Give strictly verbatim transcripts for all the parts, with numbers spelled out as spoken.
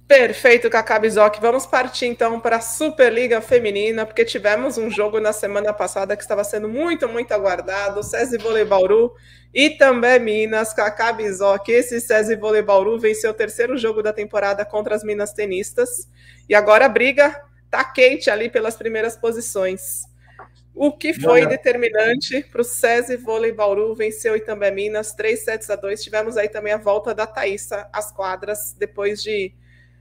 Perfeito, Cacá Bizoc. Vamos partir então para a Superliga Feminina, porque tivemos um jogo na semana passada que estava sendo muito, muito aguardado. SESI Vôlei Bauru e também Minas. Cacá Bizoc, esse SESI Vôlei Bauru venceu o terceiro jogo da temporada contra as Minas Tenistas. E agora a briga tá quente ali pelas primeiras posições. O que foi Olha. determinante para o SESI Vôlei Bauru venceu e também Minas, três sets a dois. Tivemos aí também a volta da Thaísa às quadras, depois de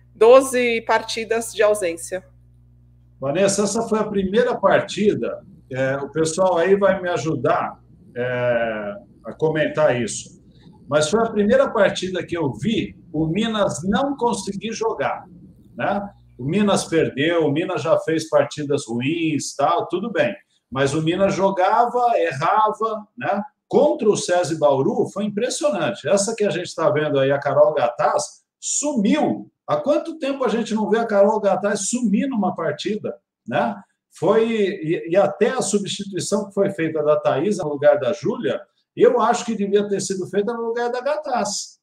doze partidas de ausência. Vanessa, essa foi a primeira partida. É, o pessoal aí vai me ajudar é, a comentar isso. Mas foi a primeira partida que eu vi o Minas não conseguir jogar, né? O Minas perdeu, o Minas já fez partidas ruins, tal, tudo bem. Mas o Minas jogava, errava, né? Contra o SESI Bauru foi impressionante. Essa que a gente está vendo aí, a Carol Gataz, sumiu. Há quanto tempo a gente não vê a Carol Gataz sumir numa partida, né? Foi, e, e até a substituição que foi feita da Thaísa no lugar da Júlia, eu acho que devia ter sido feita no lugar da Gataz.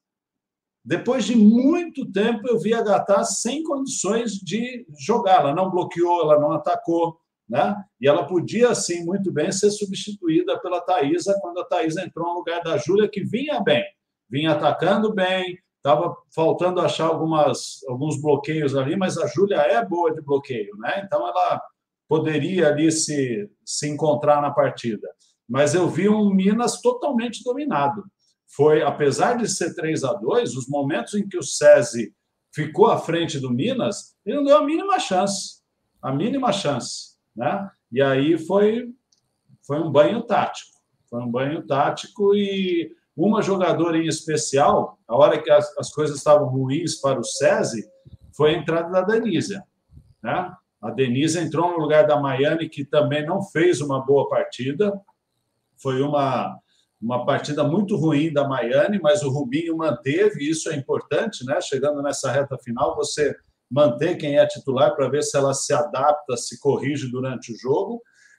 Depois de muito tempo, eu vi a Gataz sem condições de jogar. Ela não bloqueou, ela não atacou, né? E ela podia, sim, muito bem ser substituída pela Thaísa quando a Thaísa entrou no lugar da Júlia, que vinha bem, vinha atacando bem. Estava faltando achar algumas, alguns bloqueios ali, mas a Júlia é boa de bloqueio, né? Então ela poderia ali se, se encontrar na partida. Mas eu vi um Minas totalmente dominado. Foi, apesar de ser três a dois, os momentos em que o SESI ficou à frente do Minas, ele não deu a mínima chance. A mínima chance, né? E aí foi, foi um banho tático. Foi um banho tático e uma jogadora em especial, a hora que as, as coisas estavam ruins para o SESI, foi a entrada da Denise, né? A Denise entrou no lugar da Maiane, que também não fez uma boa partida. Foi uma, uma partida muito ruim da Maiane, mas o Rubinho manteve, isso é importante, né? Chegando nessa reta final, você manter quem é titular para ver se ela se adapta, se corrige durante o jogo.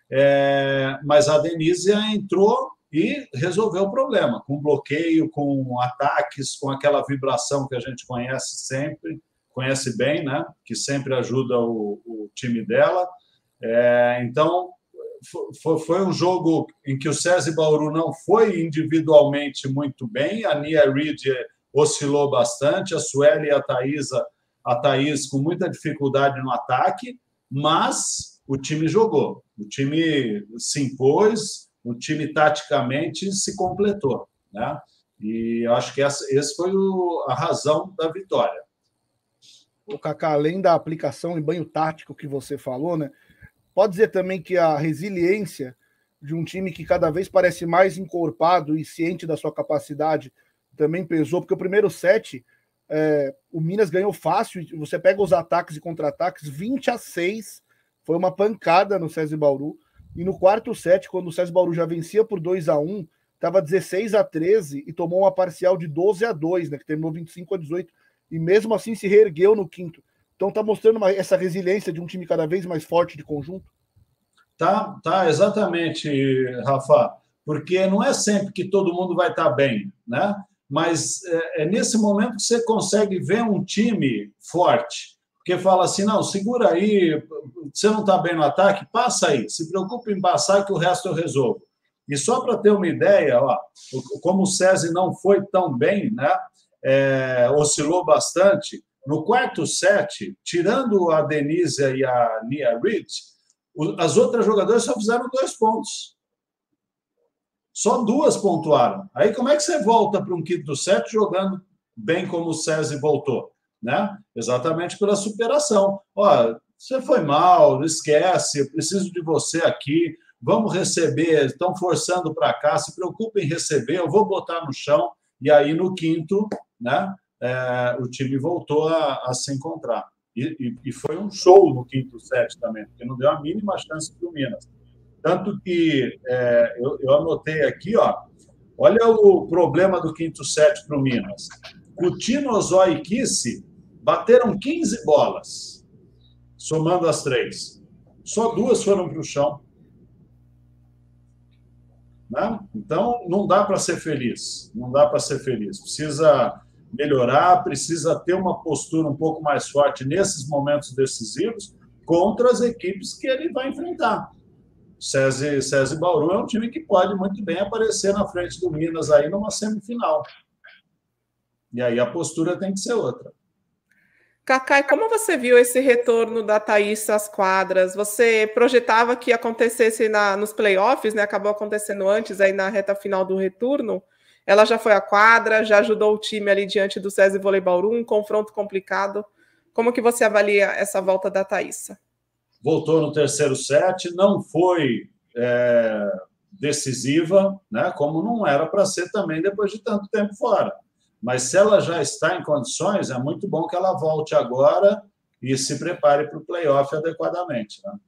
É, mas a Denise entrou e resolveu o problema, com bloqueio, com ataques, com aquela vibração que a gente conhece sempre, conhece bem, né? Que sempre ajuda o, o time dela. É, então, foi, foi um jogo em que o SESI Bauru não foi individualmente muito bem, a Nia Reed oscilou bastante, a Sueli e a Thaísa, a Thaís com muita dificuldade no ataque, mas o time jogou, o time se impôs, o time taticamente se completou, né? E acho que essa esse foi o, a razão da vitória. O Cacá, além da aplicação em banho tático que você falou, né? Pode dizer também que a resiliência de um time que cada vez parece mais encorpado e ciente da sua capacidade também pesou, porque o primeiro set é, o Minas ganhou fácil, você pega os ataques e contra-ataques, vinte a seis, foi uma pancada no SESI Bauru. E no quarto set, quando o SESI Bauru já vencia por dois a um, estava dezesseis a treze e tomou uma parcial de doze a dois, né, que terminou vinte e cinco a dezoito, e mesmo assim se reergueu no quinto. Então está mostrando uma, essa resiliência de um time cada vez mais forte de conjunto? Tá, tá, exatamente, Rafa, porque não é sempre que todo mundo vai estar bem, né? Mas é, é nesse momento que você consegue ver um time forte, porque fala assim, não, segura aí, você não está bem no ataque, passa aí, se preocupe em passar que o resto eu resolvo. E só para ter uma ideia, ó, como o SESI não foi tão bem, né, é, oscilou bastante, no quarto set, tirando a Denise e a Nia Reed, as outras jogadoras só fizeram dois pontos. Só duas pontuaram. Aí como é que você volta para um quinto set jogando bem como o SESI voltou? Né? Exatamente pela superação. Ó, você foi mal, esquece, eu preciso de você aqui, vamos receber, estão forçando para cá, se preocupe em receber, eu vou botar no chão. E aí no quinto, né, é, o time voltou a, a se encontrar. E, e, e foi um show no quinto set também, porque não deu a mínima chance para o Minas. Tanto que é, eu, eu anotei aqui, ó, olha o problema do quinto set para o Minas. Coutinho, Ozói e Kissi bateram quinze bolas, somando as três. Só duas foram para o chão. Né? Então, não dá para ser feliz. Não dá para ser feliz. Precisa melhorar, precisa ter uma postura um pouco mais forte nesses momentos decisivos contra as equipes que ele vai enfrentar. O SESI, SESI Bauru é um time que pode muito bem aparecer na frente do Minas aí numa semifinal. E aí a postura tem que ser outra. Cacá, como você viu esse retorno da Thaís às quadras? Você projetava que acontecesse na, nos playoffs, né? Acabou acontecendo antes, aí na reta final do retorno. Ela já foi à quadra, já ajudou o time ali diante do SESI Vôlei Bauru, um confronto complicado. Como que você avalia essa volta da Thaísa? Voltou no terceiro set, não foi é, decisiva, né? Como não era para ser também depois de tanto tempo fora. Mas se ela já está em condições, é muito bom que ela volte agora e se prepare para o playoff adequadamente, né?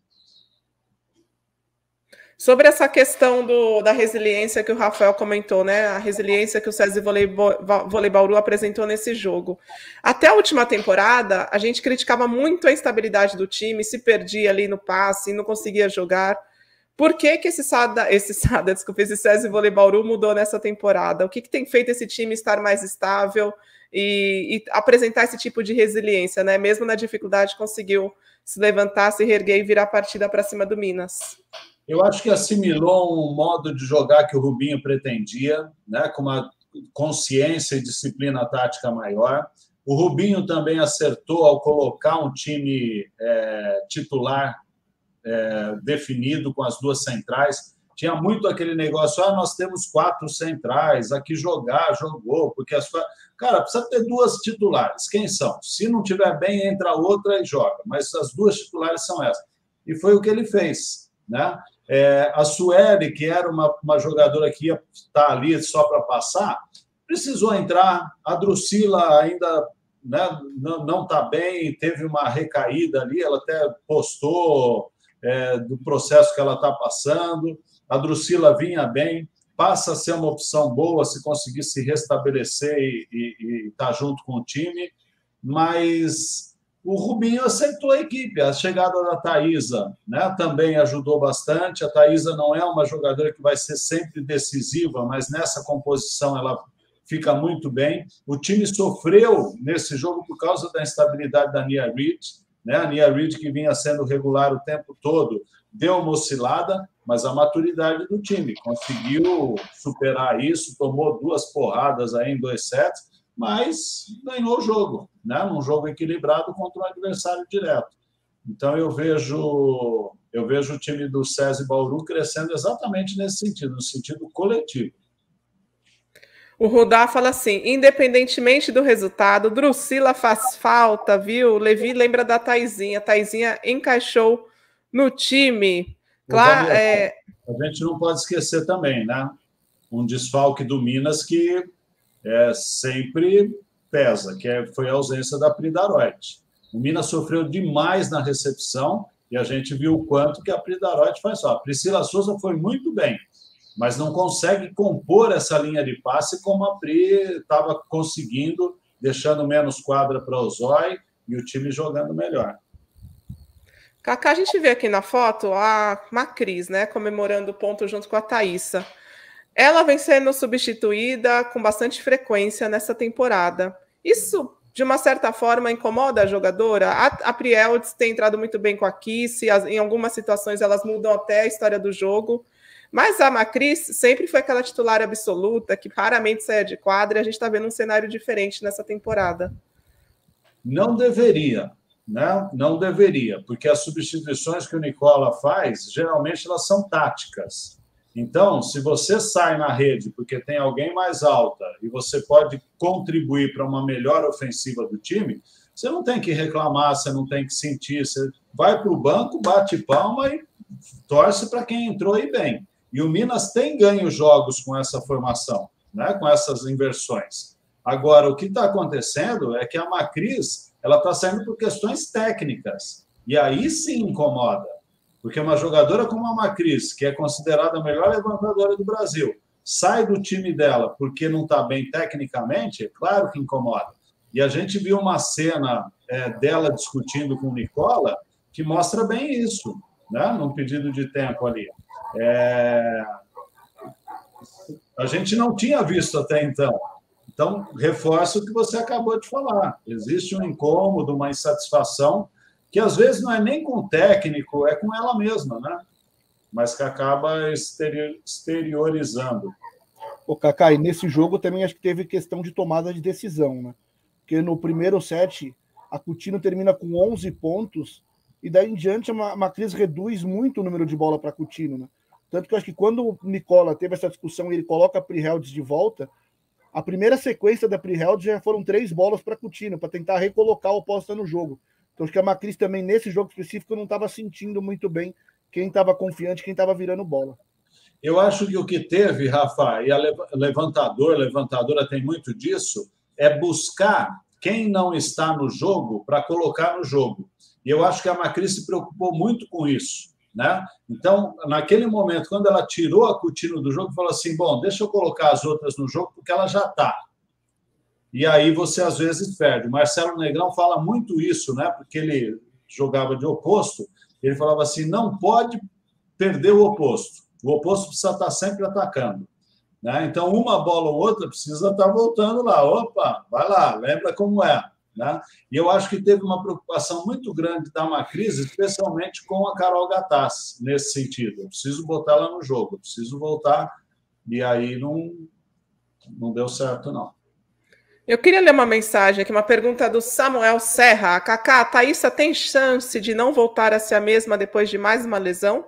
Sobre essa questão do, da resiliência que o Rafael comentou, né? A resiliência que o SESI Vôlei, Vôlei Bauru apresentou nesse jogo. Até a última temporada, a gente criticava muito a instabilidade do time, se perdia ali no passe, não conseguia jogar. Por que que esse Sada, esse Sada, desculpa, esse SESI Vôlei Bauru mudou nessa temporada? O que, que tem feito esse time estar mais estável e, e apresentar esse tipo de resiliência, né? Mesmo na dificuldade, conseguiu se levantar, se reerguer e virar a partida para cima do Minas. Eu acho que assimilou um modo de jogar que o Rubinho pretendia, né? Com uma consciência e disciplina tática maior. O Rubinho também acertou ao colocar um time é, titular É, definido com as duas centrais. Tinha muito aquele negócio, ah, nós temos quatro centrais, aqui jogar, jogou, porque as... Cara, precisa ter duas titulares. Quem são? Se não tiver bem, entra outra e joga. Mas as duas titulares são essas. E foi o que ele fez, né? É, a Sueli, que era uma, uma jogadora que ia estar ali só para passar, precisou entrar. A Drusila ainda, né, não está bem, teve uma recaída ali, ela até postou É, do processo que ela está passando. A Drusila vinha bem, passa a ser uma opção boa se conseguir se restabelecer e estar tá junto com o time, mas o Rubinho aceitou a equipe. A chegada da Thaísa, né, também ajudou bastante. A Thaísa não é uma jogadora que vai ser sempre decisiva, mas nessa composição ela fica muito bem. O time sofreu nesse jogo por causa da instabilidade da Nia Reed, né? A Nia Reed, que vinha sendo regular o tempo todo, deu uma oscilada, mas a maturidade do time conseguiu superar isso, tomou duas porradas aí em dois sets, mas ganhou o jogo, né? Num jogo equilibrado contra um adversário direto. Então eu vejo, eu vejo o time do SESI Bauru crescendo exatamente nesse sentido, no sentido coletivo. O Rudá fala assim, independentemente do resultado, Drusila faz falta, viu? Levi lembra da Thaisinha. A Thaisinha encaixou no time. Claro, Daniel, é... A gente não pode esquecer também, né? Um desfalque do Minas que é, sempre pesa, que é, foi a ausência da Pridaroite. O Minas sofreu demais na recepção e a gente viu o quanto que a Pridaroite faz só. A Priscila Souza foi muito bem, mas não consegue compor essa linha de passe como a Pri estava conseguindo, deixando menos quadra para o Zói e o time jogando melhor. Cacá, a gente vê aqui na foto a Macris, né, comemorando o ponto junto com a Thaísa. Ela vem sendo substituída com bastante frequência nessa temporada. Isso, de uma certa forma, incomoda a jogadora? A, a Prieldes tem entrado muito bem com a Kissy, em algumas situações elas mudam até a história do jogo. Mas a Macris sempre foi aquela titular absoluta que raramente saia de quadra e a gente está vendo um cenário diferente nessa temporada. Não deveria, né? Não deveria, porque as substituições que o Nicola faz, geralmente elas são táticas. Então, se você sai na rede porque tem alguém mais alta e você pode contribuir para uma melhor ofensiva do time, você não tem que reclamar, você não tem que sentir, você vai para o banco, bate palma e torce para quem entrou aí bem. E o Minas tem ganho jogos com essa formação, né? Com essas inversões. Agora, o que está acontecendo é que a Macris ela está saindo por questões técnicas. E aí sim incomoda. Porque uma jogadora como a Macris, que é considerada a melhor levantadora do Brasil, sai do time dela porque não está bem tecnicamente, é claro que incomoda. E a gente viu uma cena é, dela discutindo com o Nicola que mostra bem isso, né? Num pedido de tempo ali. É... A gente não tinha visto até então. Então, Então, reforço o que você acabou de falar. Existe um incômodo, uma insatisfação, que às vezes não é nem com o técnico, é com ela mesma, né? Mas que acaba exteriorizando. O Kaká, e nesse jogo também acho que teve questão de tomada de decisão, né? Porque no primeiro set, a Coutinho termina com onze pontos, e daí em diante a Macris reduz muito o número de bola para a Coutinho, né? Tanto que eu acho que quando o Nicola teve essa discussão e ele coloca a Prihelds de volta, a primeira sequência da Prihelds já foram três bolas para a Coutinho, para tentar recolocar o oposta no jogo. Então acho que a Macris também, nesse jogo específico, não estava sentindo muito bem quem estava confiante, quem estava virando bola. Eu acho que o que teve, Rafa, e a levantador, levantadora tem muito disso, é buscar quem não está no jogo para colocar no jogo. E eu acho que a Macris se preocupou muito com isso, né? Então, naquele momento, quando ela tirou a Coutinho do jogo, falou assim, bom, deixa eu colocar as outras no jogo, porque ela já está. E aí você, às vezes, perde. O Marcelo Negrão fala muito isso, né? Porque ele jogava de oposto, ele falava assim, não pode perder o oposto. O oposto precisa estar sempre atacando, né? Então, uma bola ou outra precisa estar voltando lá. Opa, vai lá, lembra como é. Né? E eu acho que teve uma preocupação muito grande da Macris, especialmente com a Carol Gattas, nesse sentido. Eu preciso botar ela no jogo, eu preciso voltar, e aí não, não deu certo, não. Eu queria ler uma mensagem aqui, uma pergunta do Samuel Serra. Kaká, a Thaísa tem chance de não voltar a ser a mesma depois de mais uma lesão?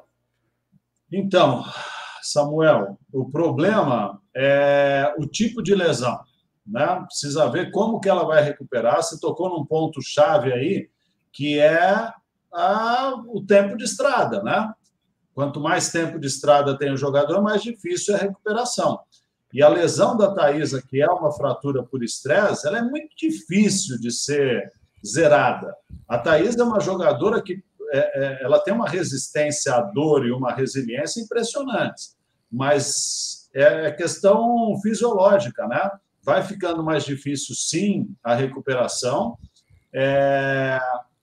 Então, Samuel, o problema é o tipo de lesão. Né? Precisa ver como que ela vai recuperar. Você tocou num ponto-chave aí, que é a, o tempo de estrada. Né? Quanto mais tempo de estrada tem o jogador, mais difícil é a recuperação. E a lesão da Thaísa, que é uma fratura por estresse, ela é muito difícil de ser zerada. A Thaísa é uma jogadora que é, é, ela tem uma resistência à dor e uma resiliência impressionantes, mas é questão fisiológica, né? Vai ficando mais difícil, sim, a recuperação, é...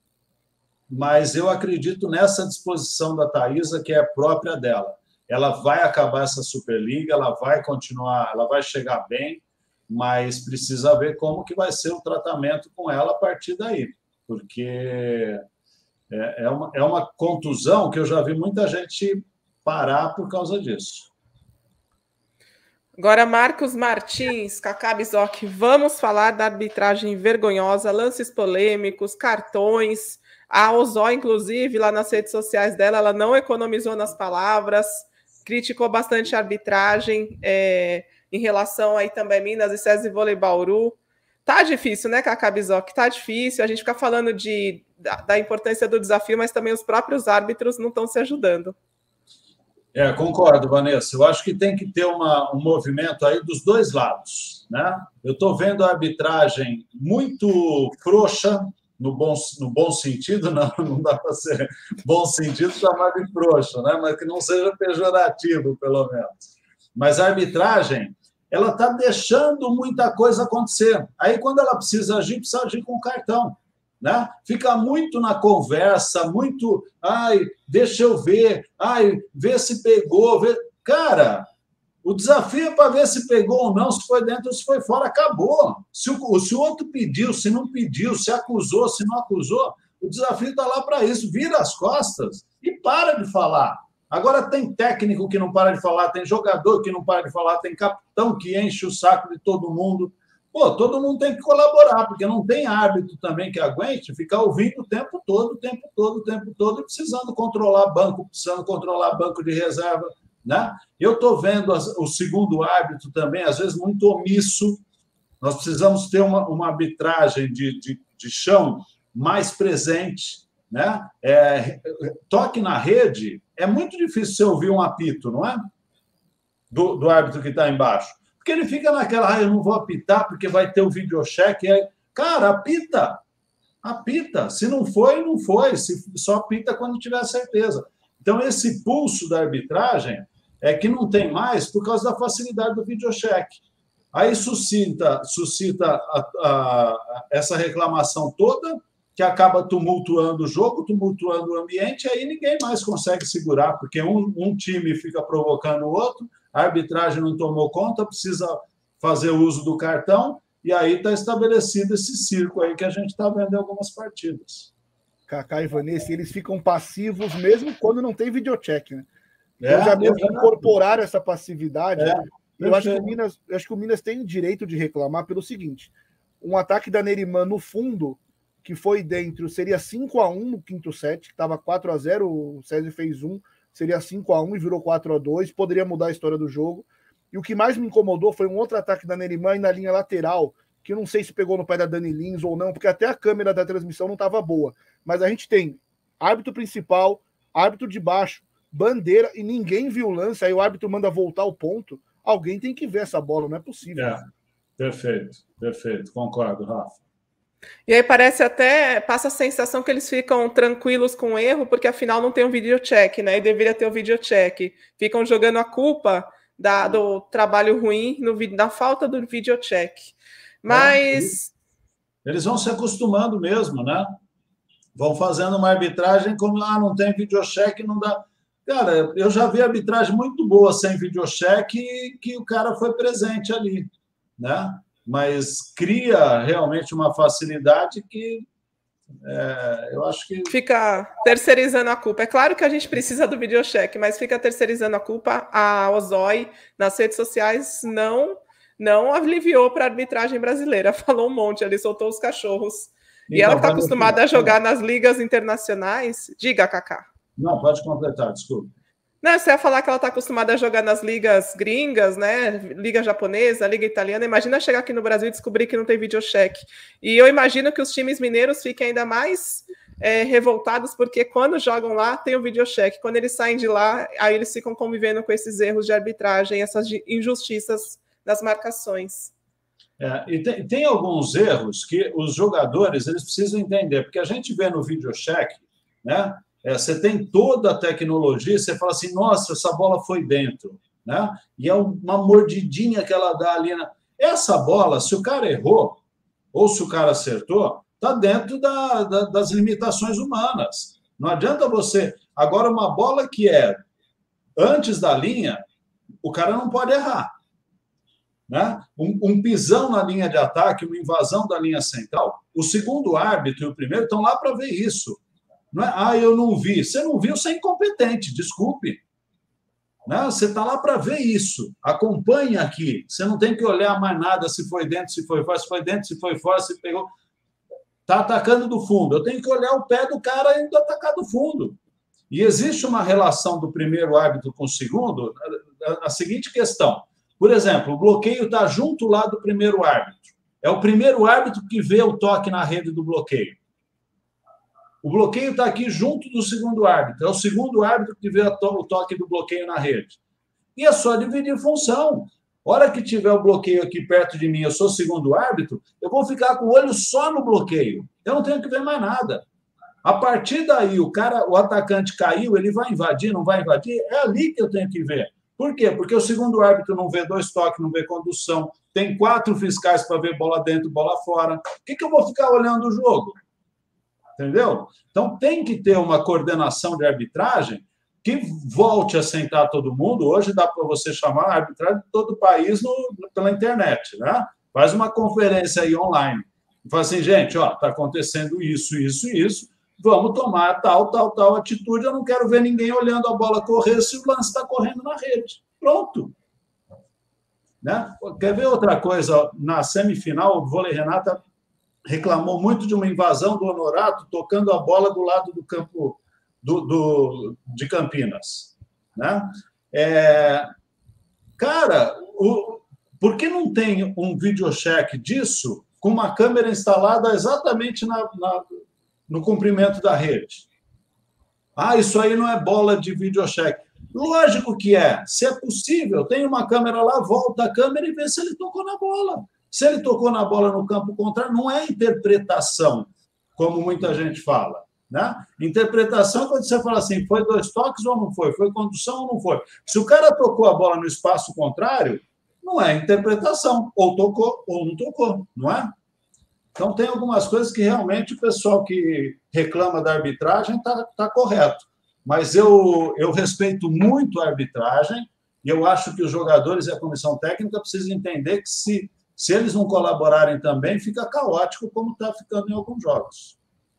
mas eu acredito nessa disposição da Thaísa, que é própria dela. Ela vai acabar essa Superliga, ela vai continuar, ela vai chegar bem, mas precisa ver como que vai ser o tratamento com ela a partir daí, porque é uma, é uma contusão que eu já vi muita gente parar por causa disso. Agora, Marcos Martins, Kaká Bizoc, vamos falar da arbitragem vergonhosa, lances polêmicos, cartões. A Ozó, inclusive, lá nas redes sociais dela, ela não economizou nas palavras, criticou bastante a arbitragem é, em relação aí também a Minas e César Vôlei Bauru. Tá difícil, né, Kaká Bizoc? Tá difícil. A gente fica falando de, da, da importância do desafio, mas também os próprios árbitros não estão se ajudando. É, concordo, Vanessa. Eu acho que tem que ter uma, um movimento aí dos dois lados, né? Eu estou vendo a arbitragem muito frouxa, no bom, no bom sentido, não, não dá para ser bom sentido chamar de frouxa, né? Mas que não seja pejorativo, pelo menos. Mas a arbitragem, ela está deixando muita coisa acontecer. Aí, quando ela precisa agir, precisa agir com cartão. Né? Fica muito na conversa, muito, ai, deixa eu ver, ai, vê se pegou, vê... Cara, o desafio é para ver se pegou ou não, se foi dentro ou se foi fora, acabou. Se o, se o outro pediu, se não pediu, se acusou, se não acusou, o desafio está lá para isso. Vira as costas e para de falar. Agora tem técnico que não para de falar, tem jogador que não para de falar, tem capitão que enche o saco de todo mundo. Pô, todo mundo tem que colaborar, porque não tem árbitro também que aguente ficar ouvindo o tempo todo, o tempo todo, o tempo todo, e precisando controlar banco, precisando controlar banco de reserva, né? Eu estou vendo as, o segundo árbitro também, às vezes, muito omisso. Nós precisamos ter uma, uma arbitragem de, de, de chão mais presente, né? É, toque na rede, é muito difícil você ouvir um apito, não é? Do, do árbitro que está embaixo. Porque ele fica naquela, ah, eu não vou apitar porque vai ter o videocheck. Aí, cara, apita, apita. Se não foi, não foi. Se, só apita quando tiver certeza. Então, esse pulso da arbitragem é que não tem mais por causa da facilidade do videocheck. Aí suscita, suscita a, a, a, essa reclamação toda, que acaba tumultuando o jogo, tumultuando o ambiente, aí ninguém mais consegue segurar, porque um, um time fica provocando o outro, a arbitragem não tomou conta, precisa fazer uso do cartão, e aí está estabelecido esse circo aí que a gente está vendo em algumas partidas. Kaká e Vanessa, eles ficam passivos mesmo quando não tem videocheck, né? É, então já meio é que incorporaram essa passividade. É, eu acho que, o Minas, eu acho que o Minas tem direito de reclamar pelo seguinte: um ataque da Neriman no fundo, que foi dentro, seria cinco a um no quinto set, que estava quatro a zero, o César fez um, seria cinco a um e virou quatro a dois, poderia mudar a história do jogo. E o que mais me incomodou foi um outro ataque da Neriman na linha lateral, que eu não sei se pegou no pé da Dani Lins ou não, porque até a câmera da transmissão não estava boa. Mas a gente tem árbitro principal, árbitro de baixo, bandeira, e ninguém viu o lance, aí o árbitro manda voltar o ponto. Alguém tem que ver essa bola, não é possível. É, perfeito, perfeito, concordo, Rafa. E aí parece até, passa a sensação que eles ficam tranquilos com o erro, porque afinal não tem um videocheck, né? E deveria ter um videocheck. Ficam jogando a culpa da, do trabalho ruim, no, da falta do videocheck. Mas... É, eles vão se acostumando mesmo, né? Vão fazendo uma arbitragem como, ah, não tem videocheck, não dá... Cara, eu já vi arbitragem muito boa sem videocheck que o cara foi presente ali, né? Mas cria realmente uma facilidade que é, eu acho que... Fica terceirizando a culpa. É claro que a gente precisa do videocheck, mas fica terceirizando a culpa. A Ozói, nas redes sociais, não, não aliviou para a arbitragem brasileira. Falou um monte ali, soltou os cachorros. E então, ela está acostumada a jogar nas ligas internacionais. Diga, Kaká. Não, pode completar, desculpa. Não, você ia falar que ela está acostumada a jogar nas ligas gringas, né? Liga japonesa, liga italiana. Imagina chegar aqui no Brasil e descobrir que não tem videocheck. E eu imagino que os times mineiros fiquem ainda mais é, revoltados, porque quando jogam lá, tem o videocheck. Quando eles saem de lá, aí eles ficam convivendo com esses erros de arbitragem, essas injustiças das marcações. É, e tem, tem alguns erros que os jogadores eles precisam entender, porque a gente vê no videocheck, né? É, você tem toda a tecnologia, você fala assim, nossa, essa bola foi dentro, né? E é uma mordidinha que ela dá ali. Na... Essa bola, se o cara errou, ou se o cara acertou, está dentro da, da, das limitações humanas. Não adianta você... Agora, uma bola que é antes da linha, o cara não pode errar. Né? Um, um pisão na linha de ataque, uma invasão da linha central, o segundo árbitro e o primeiro estão lá para ver isso. Não é, ah, eu não vi. Você não viu, você é incompetente, desculpe. Né? Você está lá para ver isso. Acompanhe aqui. Você não tem que olhar mais nada se foi dentro, se foi fora, se foi dentro, se foi fora, se pegou. Está atacando do fundo. Eu tenho que olhar o pé do cara indo atacar do fundo. E existe uma relação do primeiro árbitro com o segundo, a, a seguinte questão. Por exemplo, o bloqueio está junto lá do primeiro árbitro. É o primeiro árbitro que vê o toque na rede do bloqueio. O bloqueio está aqui junto do segundo árbitro. É o segundo árbitro que vê o toque do bloqueio na rede. E é só dividir função. A hora que tiver o bloqueio aqui perto de mim, eu sou segundo árbitro, eu vou ficar com o olho só no bloqueio. Eu não tenho que ver mais nada. A partir daí, o cara, o atacante caiu, ele vai invadir, não vai invadir? É ali que eu tenho que ver. Por quê? Porque o segundo árbitro não vê dois toques, não vê condução, tem quatro fiscais para ver bola dentro, bola fora. Por que, que eu vou ficar olhando o jogo? Entendeu? Então, tem que ter uma coordenação de arbitragem que volte a sentar todo mundo. Hoje dá para você chamar a arbitragem de todo o país no, pela internet, né? Faz uma conferência aí online. E fala assim, gente, ó, está acontecendo isso, isso e isso, vamos tomar tal, tal, tal atitude. Eu não quero ver ninguém olhando a bola correr se o lance está correndo na rede. Pronto. Né? Quer ver outra coisa? Na semifinal, o Vôlei Renata reclamou muito de uma invasão do Honorato tocando a bola do lado do campo do, do, de Campinas. Né? É, cara, o, por que não tem um videocheck disso com uma câmera instalada exatamente na, na, no comprimento da rede? Ah, isso aí não é bola de videocheck. Lógico que é. Se é possível, tem uma câmera lá, volta a câmera e vê se ele tocou na bola. Se ele tocou na bola no campo contrário, não é interpretação, como muita gente fala. Né? Interpretação é quando você fala assim, foi dois toques ou não foi? Foi condução ou não foi? Se o cara tocou a bola no espaço contrário, não é interpretação. Ou tocou ou não tocou, não é? Então, tem algumas coisas que realmente o pessoal que reclama da arbitragem está tá correto. Mas eu, eu respeito muito a arbitragem, E eu acho que os jogadores e a comissão técnica precisam entender que se, se eles não colaborarem também, fica caótico, como está ficando em alguns jogos.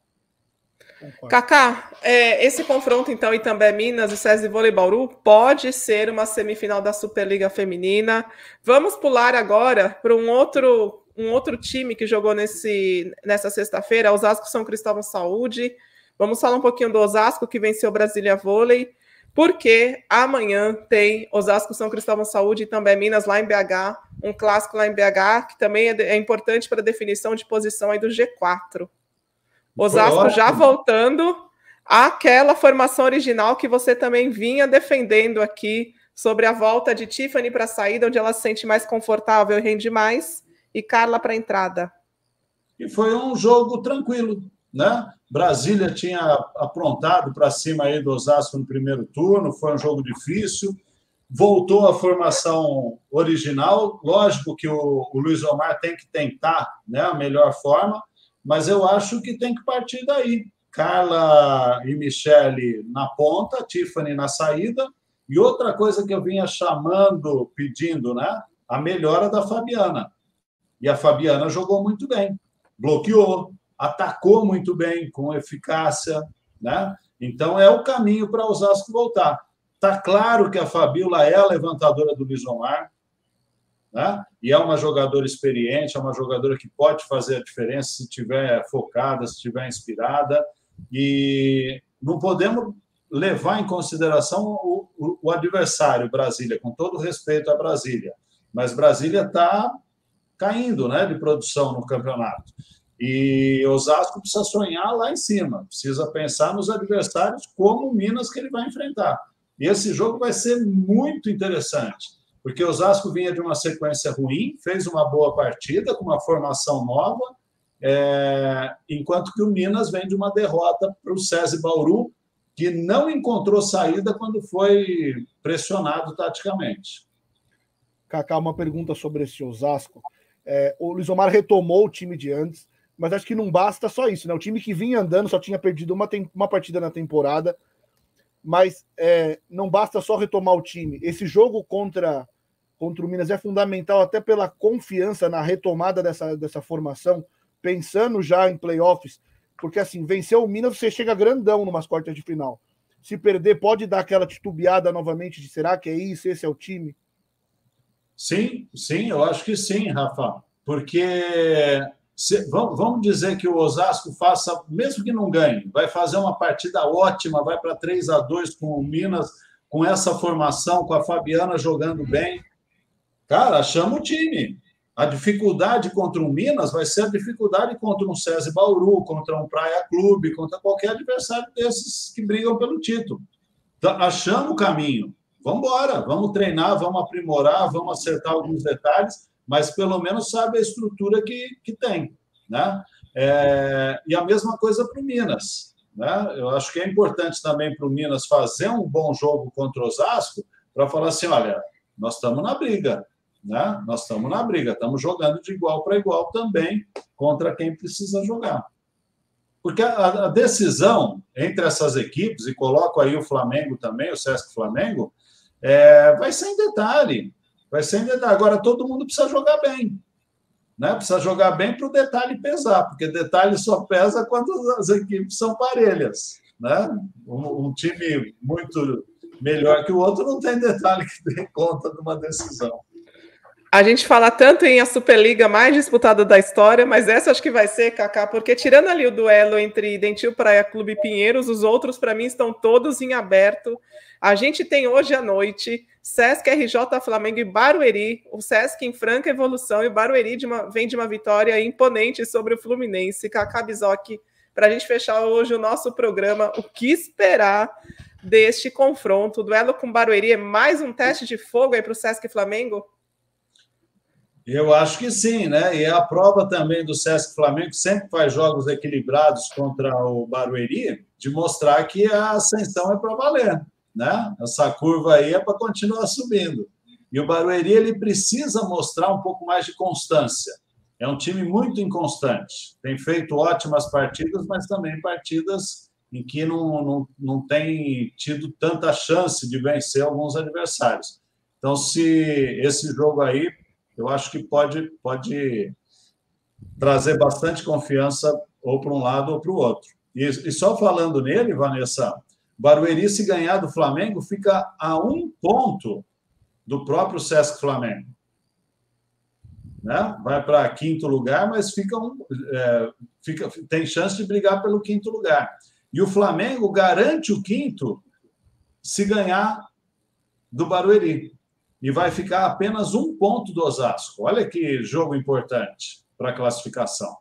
Kaká, é, esse confronto, então, Itambé Minas e SESI Vôlei Bauru pode ser uma semifinal da Superliga Feminina. Vamos pular agora para um outro, um outro time que jogou nesse, nessa sexta-feira, Osasco São Cristóvão Saúde. Vamos falar um pouquinho do Osasco, que venceu Brasília Vôlei, porque amanhã tem Osasco São Cristóvão Saúde e Itambé Minas lá em B H, um clássico lá em B H, que também é, é importante para a definição de posição aí do G quatro. Osasco já voltando àquela formação original que você também vinha defendendo aqui, sobre a volta de Tiffany para a saída, onde ela se sente mais confortável e rende mais, e Carla para a entrada. E foi um jogo tranquilo, né? Brasília tinha aprontado para cima aí do Osasco no primeiro turno, foi um jogo difícil, voltou à formação original, lógico que o, o Luiz Omar tem que tentar, né, a melhor forma, mas eu acho que tem que partir daí. Carla e Michele na ponta, Tiffany na saída, e outra coisa que eu vinha chamando, pedindo, né? A melhora da Fabiana. E a Fabiana jogou muito bem, bloqueou, atacou muito bem, com eficácia, né? Então é o caminho para o Osasco voltar. Está claro que a Fabíola é a levantadora do Luiz Omar, né? E é uma jogadora experiente, é uma jogadora que pode fazer a diferença se estiver focada, se estiver inspirada, e não podemos levar em consideração o, o, o adversário, Brasília, com todo respeito a Brasília, mas Brasília está caindo, né, de produção no campeonato, e Osasco precisa sonhar lá em cima, precisa pensar nos adversários como o Minas que ele vai enfrentar, e esse jogo vai ser muito interessante, porque o Osasco vinha de uma sequência ruim, fez uma boa partida, com uma formação nova, é, enquanto que o Minas vem de uma derrota para o SESI Bauru, que não encontrou saída quando foi pressionado taticamente. Kaká, uma pergunta sobre esse Osasco. É, o Luiz Omar retomou o time de antes, mas acho que não basta só isso, né? O time que vinha andando só tinha perdido uma, uma partida na temporada, mas é, não basta só retomar o time. Esse jogo contra... contra o Minas é fundamental até pela confiança na retomada dessa, dessa formação, pensando já em playoffs, porque assim, vencer o Minas, você chega grandão numas quartas de final. Se perder, pode dar aquela titubeada novamente de será que é isso, esse é o time? Sim, sim, eu acho que sim, Rafa, porque se, vamos, vamos dizer que o Osasco faça, mesmo que não ganhe, vai fazer uma partida ótima, vai para três a dois com o Minas, com essa formação, com a Fabiana jogando bem. Cara, chama o time. A dificuldade contra o Minas vai ser a dificuldade contra um SESI Bauru, contra um Praia Clube, contra qualquer adversário desses que brigam pelo título. Então, achamos o caminho. Vamos embora, vamos treinar, vamos aprimorar, vamos acertar alguns detalhes, mas pelo menos sabe a estrutura que, que tem, né? É, e a mesma coisa para o Minas, né? Eu acho que é importante também para o Minas fazer um bom jogo contra o Osasco para falar assim, olha, nós estamos na briga, né? Nós estamos na briga, estamos jogando de igual para igual também contra quem precisa jogar. Porque a, a decisão entre essas equipes, e coloco aí o Flamengo também, o Sesc Flamengo, é, vai ser em detalhe. Vai ser em detalhe. Agora, todo mundo precisa jogar bem. Né? Precisa jogar bem para o detalhe pesar, porque detalhe só pesa quando as equipes são parelhas. Né? Um, um time muito melhor que o outro não tem detalhe que dê conta de uma decisão. A gente fala tanto em a Superliga mais disputada da história, mas essa acho que vai ser, Kaká, porque tirando ali o duelo entre Dentil Praia Clube e Pinheiros, os outros, para mim, estão todos em aberto. A gente tem hoje à noite Sesc R J Flamengo e Barueri, o Sesc em franca evolução, e o Barueri de uma, vem de uma vitória imponente sobre o Fluminense. Kaká Bizoc, para a gente fechar hoje o nosso programa, o que esperar deste confronto? O duelo com o Barueri é mais um teste de fogo aí para o Sesc Flamengo? Eu acho que sim, né? E é a prova também do Sesc Flamengo, que sempre faz jogos equilibrados contra o Barueri, de mostrar que a ascensão é para valer, né? Essa curva aí é para continuar subindo. E o Barueri, ele precisa mostrar um pouco mais de constância. É um time muito inconstante. Tem feito ótimas partidas, mas também partidas em que não, não, não tem tido tanta chance de vencer alguns adversários. Então, se esse jogo aí, eu acho que pode, pode trazer bastante confiança ou para um lado ou para o outro. E, e só falando nele, Vanessa, Barueri, se ganhar do Flamengo, fica a um ponto do próprio Sesc Flamengo. Né? Vai para quinto lugar, mas fica um, é, fica, tem chance de brigar pelo quinto lugar. E o Flamengo garante o quinto se ganhar do Barueri. E vai ficar apenas um ponto do Osasco. Olha que jogo importante para a classificação.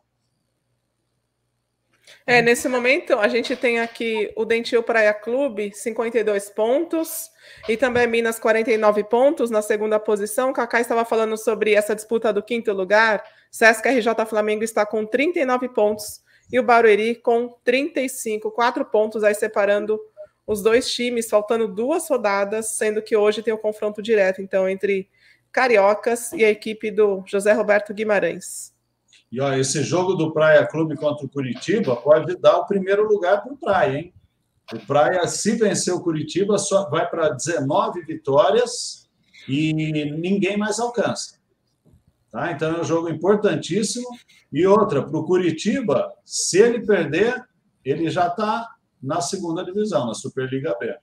É, nesse momento, a gente tem aqui o Dentil Praia Clube, cinquenta e dois pontos, e também Minas, quarenta e nove pontos na segunda posição. O Kaká estava falando sobre essa disputa do quinto lugar. Sesc R J Flamengo está com trinta e nove pontos e o Barueri com trinta e cinco, quatro pontos aí separando os dois times, faltando duas rodadas, sendo que hoje tem o confronto direto, então, entre Cariocas e a equipe do José Roberto Guimarães. E ó, esse jogo do Praia Clube contra o Curitiba pode dar o primeiro lugar para o Praia, hein? O Praia, se vencer o Curitiba, só vai para dezenove vitórias e ninguém mais alcança. Tá? Então é um jogo importantíssimo. E outra, para o Curitiba, se ele perder, ele já está na segunda divisão, na Superliga B.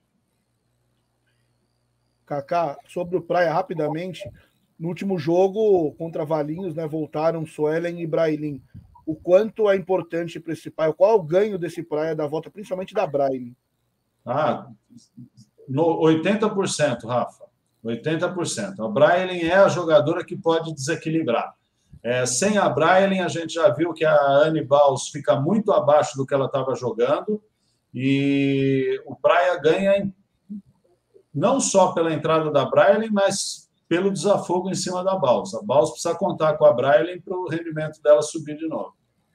Kaká, sobre o Praia, rapidamente, no último jogo contra Valinhos, né, voltaram Suelen e Brailin. O quanto é importante para esse Praia? Qual é o ganho desse Praia da volta, principalmente da Brailin? Ah, no oitenta por cento, Rafa. oitenta por cento. A Brailin é a jogadora que pode desequilibrar. É, sem a Brailin, a gente já viu que a Anne Baus fica muito abaixo do que ela estava jogando. E o Praia ganha não só pela entrada da Brailin, mas pelo desafogo em cima da Baus. A Baus precisa contar com a Brailin para o rendimento dela subir de novo.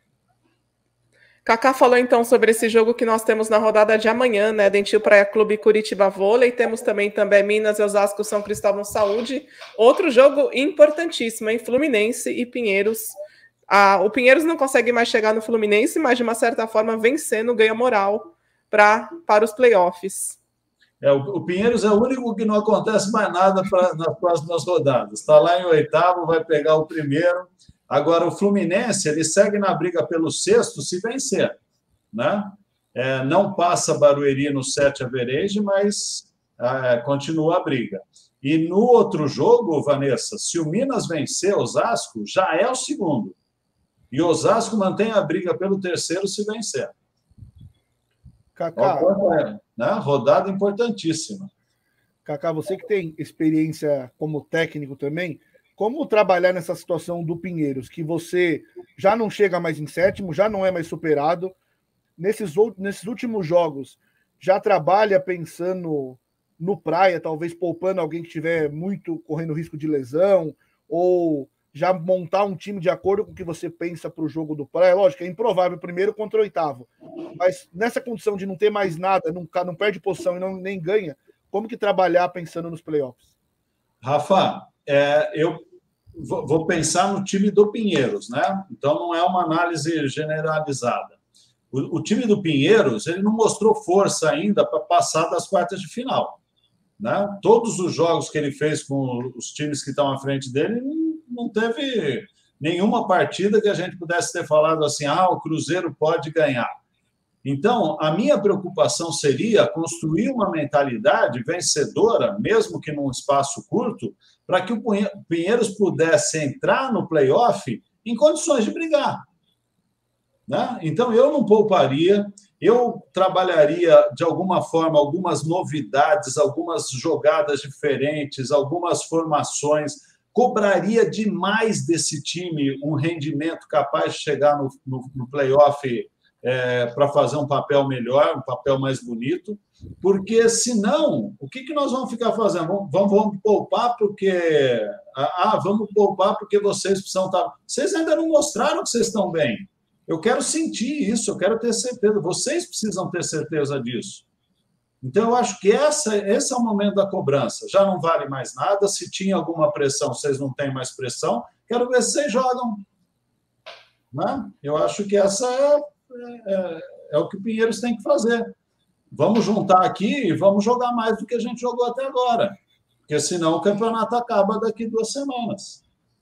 Kaká falou então sobre esse jogo que nós temos na rodada de amanhã, né? Dentil Praia Clube Curitiba Vôlei. Temos também, também Minas e Osasco São Cristóvão Saúde. Outro jogo importantíssimo, hein? Fluminense e Pinheiros. Ah, o Pinheiros não consegue mais chegar no Fluminense, mas de uma certa forma vencendo ganha moral Pra, para os playoffs. É, o, o Pinheiros é o único que não acontece mais nada pra, nas próximas rodadas. Está lá em oitavo, vai pegar o primeiro. Agora, o Fluminense, ele segue na briga pelo sexto se vencer. Né? É, não passa Barueri no sete average, mas é, continua a briga. E no outro jogo, Vanessa, se o Minas vencer Osasco, já é o segundo. E Osasco mantém a briga pelo terceiro se vencer. Kaká, é, né? Rodada importantíssima. Kaká, você que tem experiência como técnico também, como trabalhar nessa situação do Pinheiros, que você já não chega mais em sétimo, já não é mais superado, nesses, nesses últimos jogos, já trabalha pensando no Praia, talvez poupando alguém que estiver muito correndo risco de lesão, ou já montar um time de acordo com o que você pensa para o jogo do Praia? Lógico, é improvável primeiro contra o oitavo, mas nessa condição de não ter mais nada, não, não perde posição e não, nem ganha, como que trabalhar pensando nos playoffs? Rafa, é, eu vou pensar no time do Pinheiros, né? Então não é uma análise generalizada. O, o time do Pinheiros, ele não mostrou força ainda para passar das quartas de final, né? Todos os jogos que ele fez com os times que estão à frente dele, não teve nenhuma partida que a gente pudesse ter falado assim, ah, o Cruzeiro pode ganhar. Então, a minha preocupação seria construir uma mentalidade vencedora, mesmo que num espaço curto, para que o Pinheiros pudesse entrar no playoff em condições de brigar. Né? Então, eu não pouparia, eu trabalharia, de alguma forma, algumas novidades, algumas jogadas diferentes, algumas formações, cobraria demais desse time um rendimento capaz de chegar no, no, no playoff é, para fazer um papel melhor, um papel mais bonito, porque, senão, o que, que nós vamos ficar fazendo? Vamos, vamos, vamos poupar porque... Ah, vamos poupar porque vocês precisam estar... Vocês ainda não mostraram que vocês estão bem. Eu quero sentir isso, eu quero ter certeza. Vocês precisam ter certeza disso. Então, eu acho que essa, esse é o momento da cobrança. Já não vale mais nada. Se tinha alguma pressão, vocês não têm mais pressão. Quero ver se vocês jogam. Né? Eu acho que essa é, é, é o que o Pinheiros tem que fazer. Vamos juntar aqui e vamos jogar mais do que a gente jogou até agora. porque senão o campeonato acaba daqui duas semanas.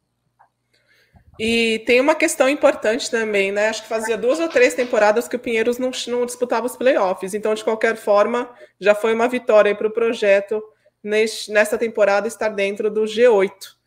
E tem uma questão importante também, né? Acho que fazia duas ou três temporadas que o Pinheiros não, não disputava os playoffs. Então, de qualquer forma, já foi uma vitória para o projeto neste, nesta temporada estar dentro do G oito.